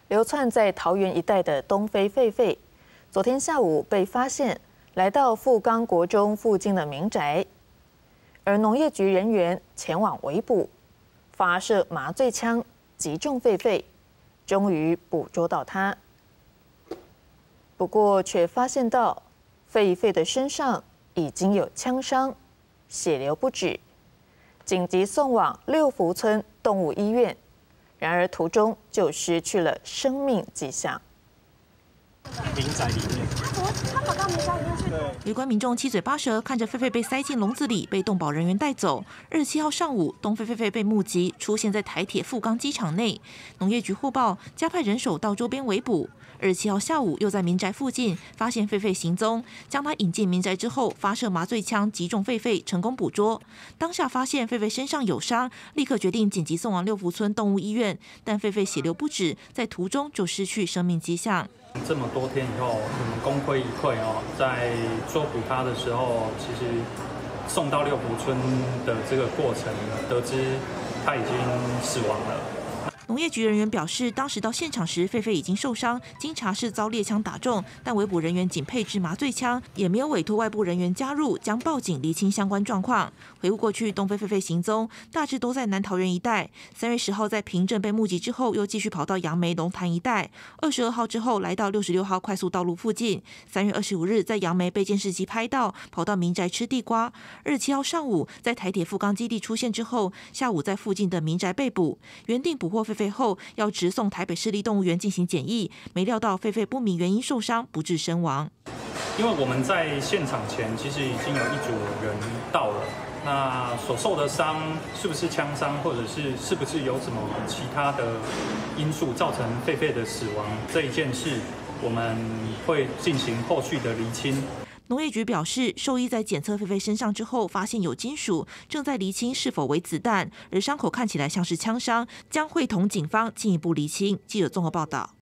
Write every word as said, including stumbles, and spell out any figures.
流窜在桃园一带的东非狒狒，昨天下午被发现来到富冈国中附近的民宅，而农业局人员前往围捕，发射麻醉枪击中狒狒，终于捕捉到它。不过却发现到狒狒的身上已经有枪伤，血流不止，紧急送往六福村动物医院。 然而途中就失去了生命迹象。 民宅里面， 他跑到民宅里面去。 围观民众七嘴八舌，看着狒狒被塞进笼子里，被动保人员带走。二十七号上午，东非狒狒被目击出现在台铁富冈机场内，农业局获报，加派人手到周边围捕。二十七号下午，又在民宅附近发现狒狒行踪，将它引进民宅之后，发射麻醉枪击中狒狒，成功捕捉。当下发现狒狒身上有伤，立刻决定紧急送往六福村动物医院，但狒狒血流不止，在途中就失去生命迹象。 这么多天以后，我们功亏一篑哦，在捉捕它的时候，其实送到六福村的这个过程，得知它已经死亡了。 农业局人员表示，当时到现场时，狒狒已经受伤，经查是遭猎枪打中，但围捕人员仅配置麻醉枪，也没有委托外部人员加入，将报警厘清相关状况。回顾过去，东非狒狒行踪大致都在南桃园一带。三月十号在平镇被目击之后，又继续跑到杨梅龙潭一带。二十二号之后来到六十六号快速道路附近。三月二十五日在杨梅被监视器拍到，跑到民宅吃地瓜。二十七号上午在台铁富冈基地出现之后，下午在附近的民宅被捕。原定捕获狒狒后要直送台北市立动物园进行检疫，没料到狒狒不明原因受伤，不治身亡。 因为我们在现场前其实已经有一组人到了，那所受的伤是不是枪伤，或者是是不是有什么其他的因素造成狒狒的死亡这一件事，我们会进行后续的厘清。 农业局表示，兽医在检测狒狒身上之后，发现有金属，正在厘清是否为子弹，而伤口看起来像是枪伤，将会同警方进一步厘清。记者综合报道。